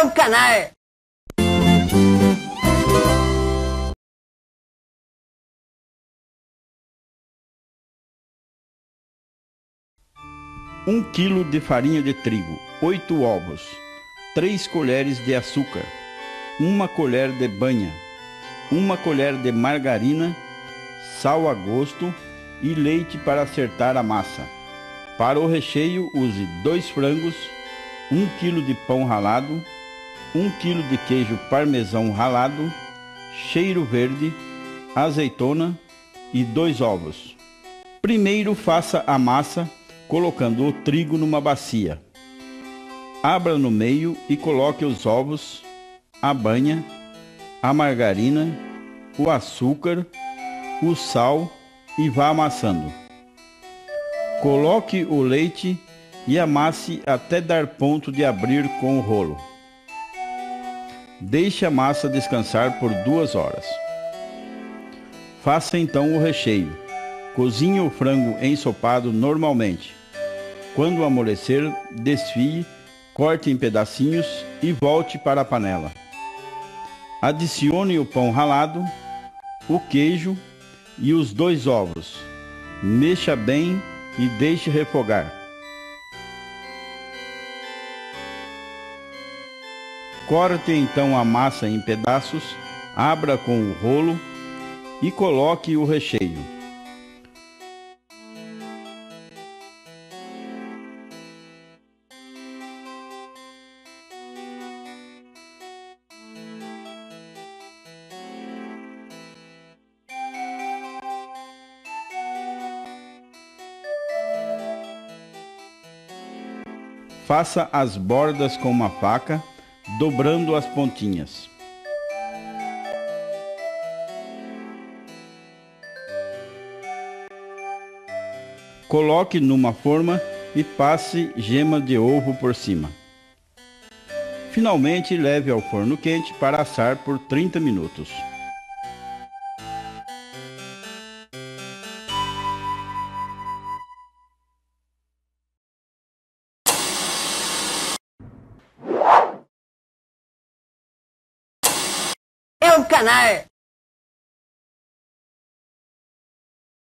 o canal. Um quilo de farinha de trigo, 8 ovos, 3 colheres de açúcar, 1 colher de banha, 1 colher de margarina, sal a gosto e leite para acertar a massa. Para o recheio, use 2 frangos, 1 quilo de pão ralado, 1 quilo de queijo parmesão ralado, cheiro verde, azeitona e 2 ovos. Primeiro faça a massa colocando o trigo numa bacia. Abra no meio e coloque os ovos, a banha, a margarina, o açúcar, o sal e vá amassando. Coloque o leite e amasse até dar ponto de abrir com o rolo. Deixe a massa descansar por 2 horas. Faça então o recheio. Cozinhe o frango ensopado normalmente. Quando amolecer, desfie, corte em pedacinhos e volte para a panela. Adicione o pão ralado, o queijo e os 2 ovos. Mexa bem e deixe refogar. Corte então a massa em pedaços, abra com o rolo e coloque o recheio. Faça as bordas com uma faca, dobrando as pontinhas. Coloque numa forma e passe gema de ovo por cima. Finalmente, leve ao forno quente para assar por 30 minutos. É o canal.